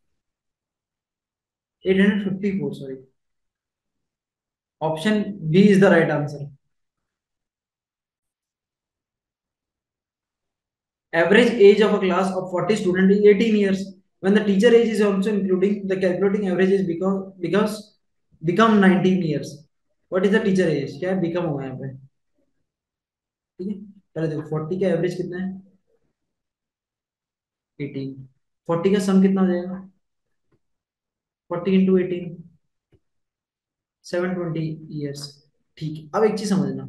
[SPEAKER 2] 854, sorry. Option B is the right answer. Average age of a class of 40 student is 18 years. When the teacher age is also including, the calculating average is become 19 years. What is the teacher age, क्या become होगा यहाँ पे, ठीक है। पहले देखो 40 का average कितना है, 18। 40 का सम कितना हो जाएगा, 40 × 18, 720 ईयर्स, ठीक है। अब एक चीज समझना,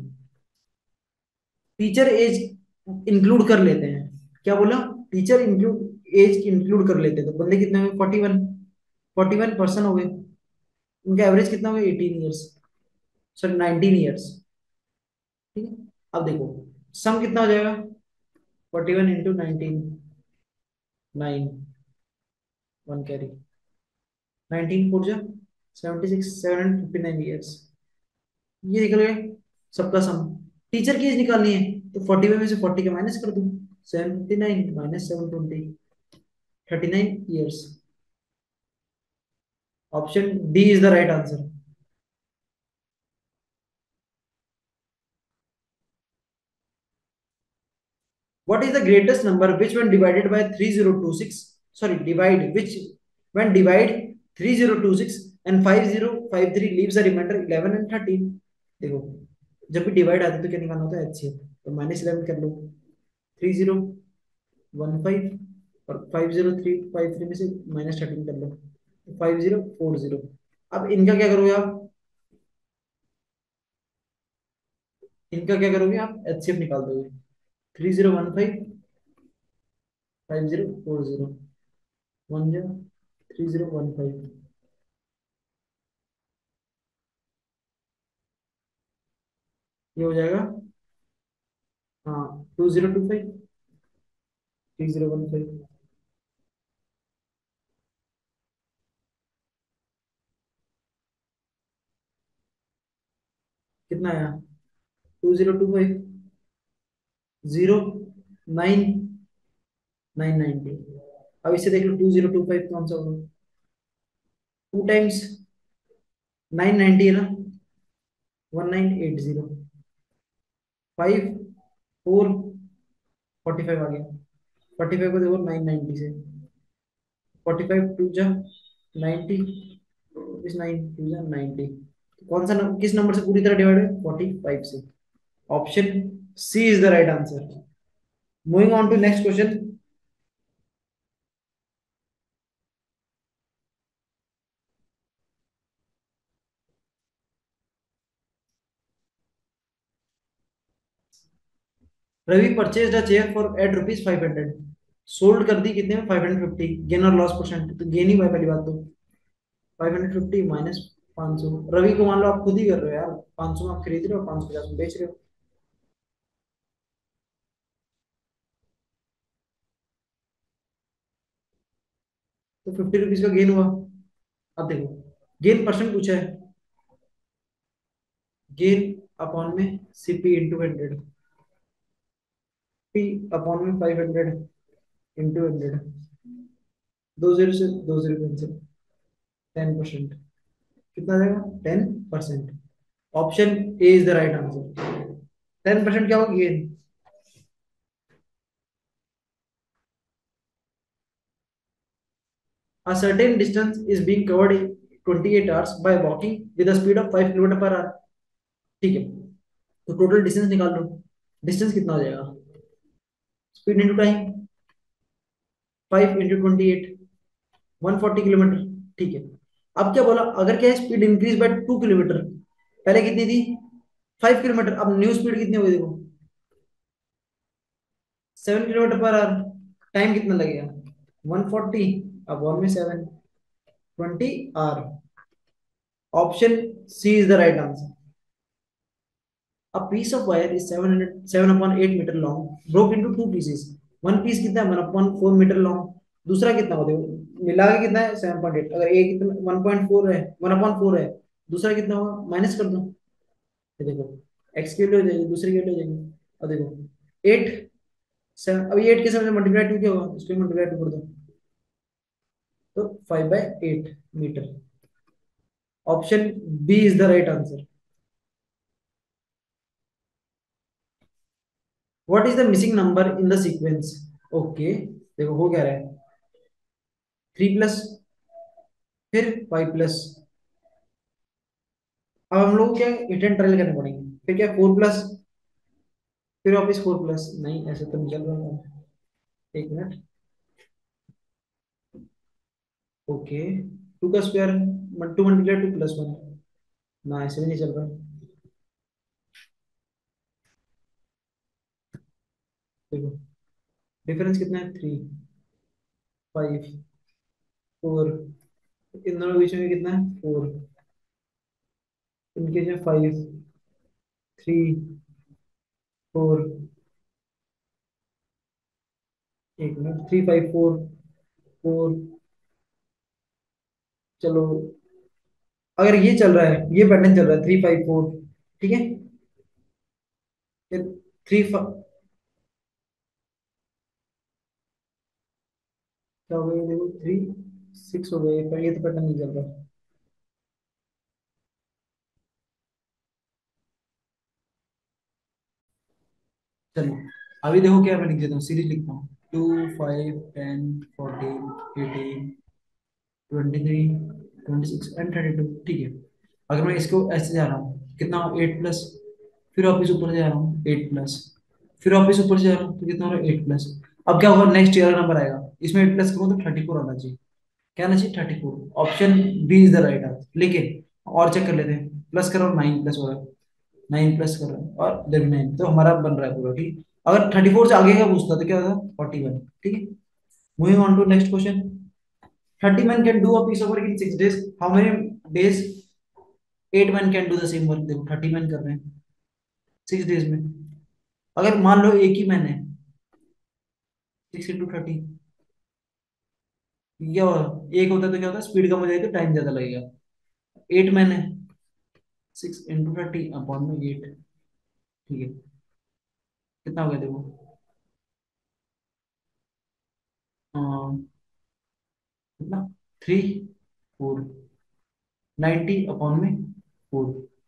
[SPEAKER 2] टीचर एज इंक्लूड कर लेते हैं, क्या बोला, टीचर इंक्लूड एज इंक्लूड कर लेते हैं, तो बंदे कितने हुए, 41 हो गए। उनका एवरेज कितना हुआ, 18 ईयर्स, सॉरी 19 ईयर्स, ठीक है। अब देखो सम कितना हो जाएगा, 41 × 19, 9, 1 कैरी, 19 4 जा 76, 759 ईयर्स। ये निकल गए सबका सम। टीचर की एज निकालनी है तो 45 में से 40 का माइनस कर दूं, 79 minus 720, 39 years. Option D is the right answer. What is the greatest number which when divided by 3026, sorry, divide which when divide 3026 and 5053 leaves a remainder 11 and 13। देखो जब भी डिवाइड आता है तो क्या निकालना होता है, एचसीएफ, तो -11 कर लो, 3015 और 50353 में से -13 कर लो, 5040। अब इनका क्या करोगे आप, इनका क्या करोगे आप, एचसीएफ निकाल दोगे, 3015 5040, 103015, ये हो जाएगा, हाँ 2025 3015। कितना आया, 2025 09 990। अब इसे देख लो, 2025 कौन सा होगा, 2 टाइम्स 990 है ना, 1980, 5445 आ गया। 45 को देखो 990 से, 45 टू जा 90, इस 9 टू जा 90, कौन सा किस नंबर से पूरी तरह डिवाइड है, 45 से। Option C is the right answer. Moving on to next question. Ravi purchase a chair for at rupees 500, sold कर दी कितने में, 550, गेन और लॉस परसेंट, तो गेन ही हुआ पहली बात तो। 550 माइनस 500, रवि को मान लो आप खुद ही कर रहे हो यार, 500 में आप खरीद रहे हो, 550 में बेच रहे हो, तो 50 रुपीज का गेन हुआ। अब देखो, गेन परसेंट पूछा है, गेन अपॉन में सीपी इंटू 100, पी अपॉन में 500 इंटू 100, दो जीरो से दो जीरो कैंसिल, 10%, कितना आ जाएगा, 10%। Option A is the right answer. 10% क्या होगा, gain. A certain distance is being covered in 28 hours by walking with a speed of 5 kilometre per hour. ठीक है, तो टोटल डिस्टेंस निकाल लो, डिस्टेंस कितना हो जाएगा, speed into time, 5 into 28, 140 kilometre. ठीक है, अब क्या बोला, अगर क्या है, स्पीड इंक्रीज बाय 2 किलोमीटर, पहले कितनी थी, 5 किलोमीटर, अब न्यू स्पीड कितनी होगी देखो, 7 किलोमीटर पर आवर। टाइम कितना लगेगा, 140, अब वन में 7, 20 hour. Option C is the right answer. A piece of wire is 7 upon 8 meter long, broke into two pieces. One piece कितना है, 1 upon 4 meter long, दूसरा कितना होगा देखो, मिला के कितना है, 7.8, अगर एक कितना 1.4 है, 1/4 है, दूसरा कितना होगा, माइनस कर दो, ये देखो, एक्स की वैल्यू हो जाएगी, दूसरी की वैल्यू हो जाएगी, और देखो 8, 7, अभी 8 के साथ मल्टीप्लाई 2 क्या होगा, इसको मल्टीप्लाई 2 कर दो, तो 5/8 metre. Option B is the right answer. What is the missing number in the sequence. Okay, देखो हो क्या रहा है, 3 प्लस, फिर 5 प्लस, अब हम लोग क्या हिट एंड ट्रायल करने पड़ेंगे, फिर क्या 4 प्लस, फिर वापस 4 प्लस, नहीं ऐसे तो नहीं चल रहा है। एक मिनट, ओके, 2 का स्क्वायर, 2 मल्टीप्लाई 2 प्लस 1, ना ऐसे भी नहीं चल रहा। देखो डिफरेंस कितना है, 3, 5, 4, इन दोनों के बीच में कितना है, 4, इनके जो 5, 3, 4, एक मिनट, 3, 5, 4, 4, चलो, अगर ये चल रहा है, ये पैटर्न चल रहा है 3, 5, 4, ठीक है, फिर 3, क्या हो गया, देखो 3, 6 हो गए, पर ये तो पैटर्न नहीं चल रहा। चलो, अभी देखो क्या मैं लिख देता हूँ, सीरीज लिखता हूँ, 2, 5, 10, 14, 18, 23, 26 एंड 32, ठीक है। अगर मैं इसको ऐसे जा रहा हूँ, कितना, 8 प्लस, फिर वापिस ऊपर जा रहा हूँ, 8 प्लस, फिर वापिस ऊपर जा रहा हूँ, तो कितना हो रहा है, 8 प्लस। अब क्या होगा, नेक्स्ट ईयर नंबर आएगा, इसमें 8 प्लस करूँ तो 34 आना चाहिए, क्या आना चाहिए, 34। Option B is the right answer. लेकिन और चेक कर लेते हैं, प्लस करो, 9 प्लस हो रहा है, 9 प्लस कर रहा है, और देखो 9, तो हमारा बन रहा है पूरा ठीक। अगर 34 से आगे का पूछता तो क्या होता, 41, ठीक है। Moving on to next question, 30 men can do a piece of work in 6 days, how many days 8 men can do the same work. देखो 30 men कर रहे हैं 6 days में, अगर मान लो एक ही मैन है, 6 into 30, क्या होगा, एक होता है तो क्या होता है, स्पीड कम हो जाएगी तो टाइम ज्यादा लगेगा। 8 मैन है, 6 into 30 अपॉन में 8, ठीक है, कितना हो गया देखो, अ, कितना, 3, 4, 90 अपॉन में 4।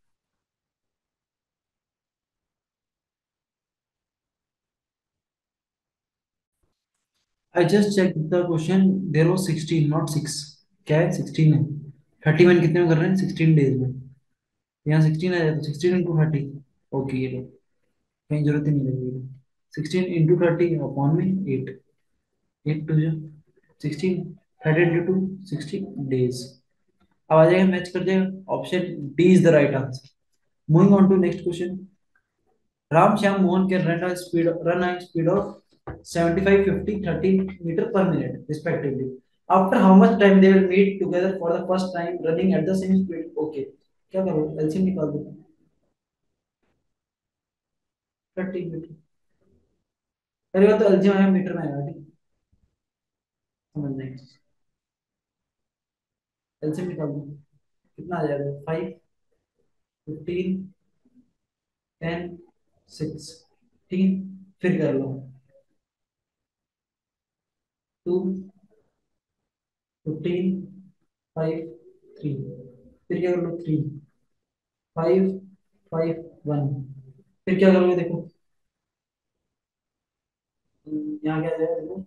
[SPEAKER 2] I just check the question, there was 16 not 6, क्या है, 16 है। 30 मैन कितने में कर रहे हैं, 16 डेज में, यहाँ 16 आ जाए तो 16 into 30, ओके ये लो, कहीं जरूरत ही नहीं लगेगी। 16 into 30 अपॉन में 8, 8 2 16, 30 into 2 60 डेज। अब आ जाएगा, मैच कर जाएगा, option D is the right answer. Moving on to next question, Ram Shyam Mohan can run a speed of 75, 50, 30 meter per minute respectively. After how much time they will meet together for the first time running at the same speed? Okay, क्या करो, LCM निकाल दो। 30 metre, पहली बात तो LCM आया metre में आएगा, ठीक, समझ नहीं। एलसीएम निकाल दो, कितना आ जाएगा, 5, 15, 10, 6, ठीक है। फिर कर लो, 2, 15, 5, 3, फिर क्या कर लो, 3, 5, 5, 1, फिर क्या करोगे देखो, यहाँ क्या आ जाएगा देखो,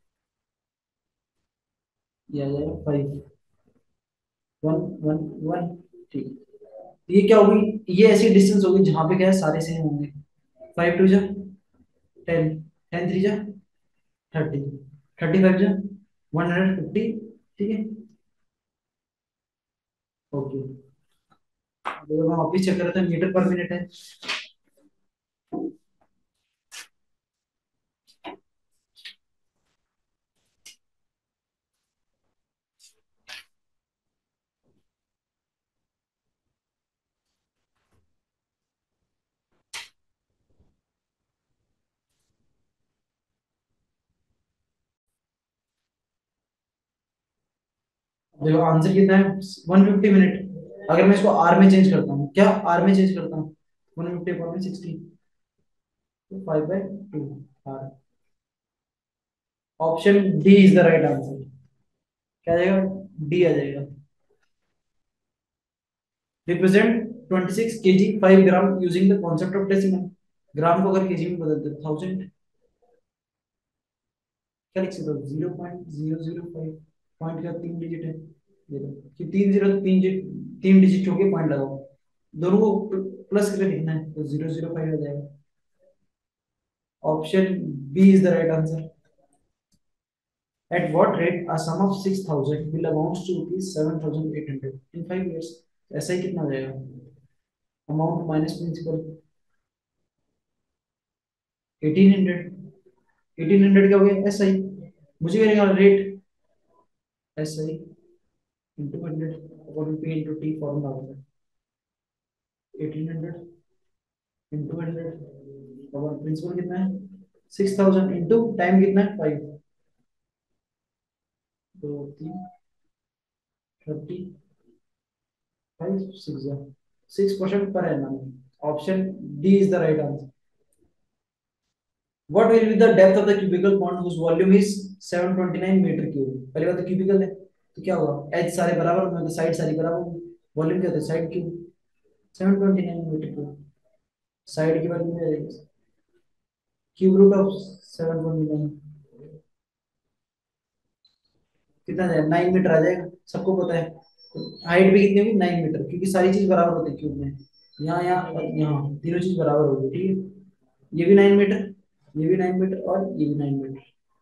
[SPEAKER 2] ये आ जाएगा 5, 1, 1, 1, ठीक। ये क्या होगी, ये ऐसी डिस्टेंस होगी जहां पे क्या है, सारे सेम होंगे। 5 2 जा 10, 10 3 जा 30, 35 जा 150, ठीक है। ओके, देखो हम वापिस चेक कर रहे थे, मीटर पर मिनट है। देखो आंसर कितना है, 150 मिनट। अगर मैं इसको आर में चेंज करता हूँ, क्या आर में चेंज करता हूँ, 150/60, तो 5/2 hour. Option D is the right answer. क्या आ जाएगा, डी आ जाएगा। Represent 26 kg 5 gram using the concept of decimal. Gram को अगर केजी में बदल दे, 1000, क्या लिख सकते हो, 0.005, पॉइंट का 3 डिजिट है, ये लो, कि 3 जीरो तो 3 डिजिट होके पॉइंट लगाओ, दोनों को प्लस करके लिखना है, तो 005 आ जाएगा। Option B is the right answer. At what rate a sum of 6,000 will amount to rupees 7,800 in 5 years? ऐसा ही कितना आ जाएगा, अमाउंट माइनस प्रिंसिपल, 1800। 1800 क्या हो गया, एस आई, मुझे क्या निकालना, rate, S I into 100 upon P into T, formula होता है। 1800 इंटू 100 अपॉन प्रिंसिपल कितना है, 6,000 इंटू टाइम कितना है, 5, 2 3, 30, 6% पर annum. Option D is the right answer. What will be the depth of the cubical pond whose volume is 729 metre cube? पहली बात तो क्यूबिकल है, तो क्या होगा, एच सारे बराबर होंगे, तो साइड सारी बराबर होंगी। वॉल्यूम क्या होता है, side cube, 729 metre cube, side की वैल्यू क्या है, क्यूब रूट ऑफ 729, कितना आ जाएगा, 9 मीटर आ जाएगा, सबको पता है। हाइट भी कितनी होगी, 9 मीटर, क्योंकि सारी चीज बराबर होती है क्यूब में, यहाँ यहाँ और यहाँ तीनों चीज बराबर होगी, ठीक है। ये भी 9 मीटर, ये भी 9 मीटर, और ये भी 9 मीटर।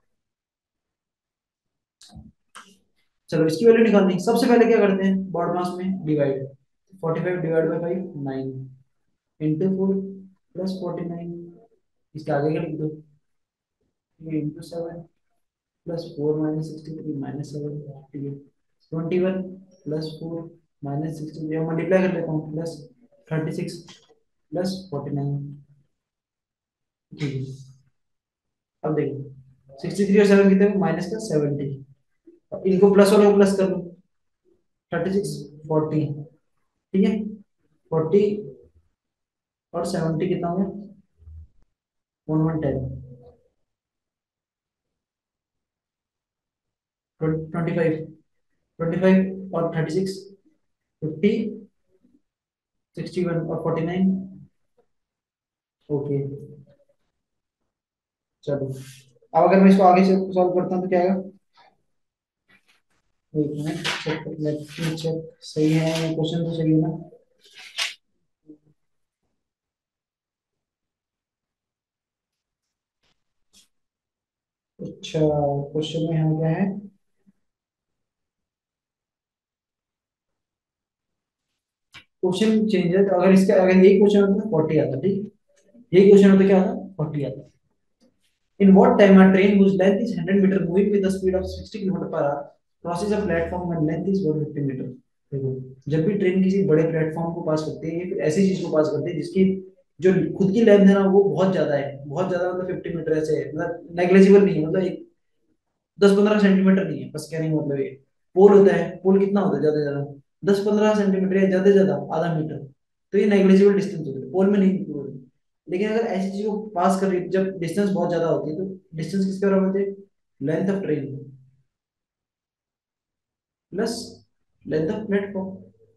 [SPEAKER 2] चलो इसकी वैल्यू निकालनी है। सबसे पहले क्या करते हैं, बॉड मास में divide, 45 divide by 5, 9 into 4 plus 49, इसके आगे का लिख दो, ये इंटू 7 प्लस 4 माइनस 63 माइनस 7, ठीक है। 21 प्लस 4 माइनस 63, मल्टीप्लाई कर लेता हूँ, प्लस 36 प्लस 49, ठीक है। अब देखो 63 और 7 कितने, माइनस का 70, इनको प्लस वालों को प्लस कर लो, 36, 40, ठीक है। 40 और 70 कितना हो गया, 1110, 25, 25 और 36, 50, 61 और 49, ओके। चलो अब अगर मैं इसको आगे से सॉल्व करता हूँ तो क्या आएगा, एक minute check, let me check, सही है क्वेश्चन, तो सही है ना। अच्छा, क्वेश्चन में यहाँ क्या है, क्वेश्चन चेंज है, तो अगर इसका अगर यही क्वेश्चन होता है 40 आता, ठीक, यही क्वेश्चन होता क्या आता, 40 आता। In what time a train whose length is 100 meter moving with the speed of 60 kilometre per hour crosses a platform when length is 150 metre. देखो, जब भी ट्रेन किसी बड़े प्लेटफॉर्म को पास करती है या फिर ऐसी चीज को पास करती है जिसकी जो खुद की लेंथ है ना वो बहुत ज्यादा है, बहुत ज्यादा मतलब 50 मीटर ऐसे है, मतलब नेग्लेजिबल नहीं है, मतलब एक 10-15 सेंटीमीटर नहीं है, बस कहने का मतलब ये। पोल होता है, पोल कितना होता है ज्यादा से ज्यादा 10-15 सेंटीमीटर या ज्यादा से ज्यादा आधा मीटर, तो ये नेग्लेजिबल डिस्टेंस होता है, पोल में नहीं include है। लेकिन अगर ऐसी चीज को पास कर रही जब डिस्टेंस बहुत ज्यादा होती है तो डिस्टेंस किसके बराबर होती है, length of train plus length of platform.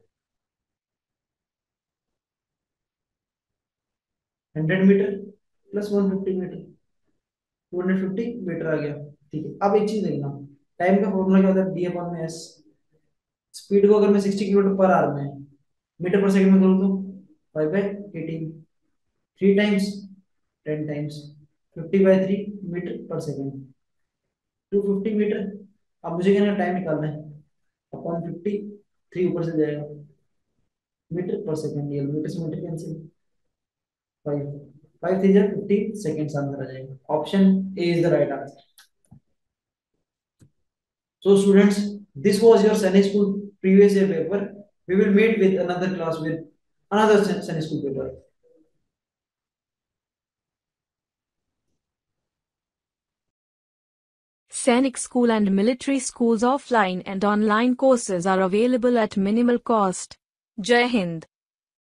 [SPEAKER 2] 100 metre plus 150 metre, 250 metre आ गया। ठीक है, अब एक चीज देखना, टाइम का फॉर्मूला क्या होता है, डी अपॉन में एस। स्पीड को अगर मैं 60 किलोमीटर पर आवर में मीटर पर सेकंड में करूँ तो 5/18, 3 times 10 times 50/3 metre per second, 250 metre. अब मुझे क्या टाइम निकालना है, अपॉन 50, 3 ऊपर से जाएगा, मीटर पर सेकंड, ये मीटर से मीटर कैंसिल, 5, 5 3 15 सेकेंड्स आंसर आ जाएगा। Option A is the right answer. So students, this was your Sunday school previous year paper. We will meet with another class with another Sunday school paper.
[SPEAKER 1] Sainik School and Military Schools offline and online courses are available at minimal cost. Jai Hind.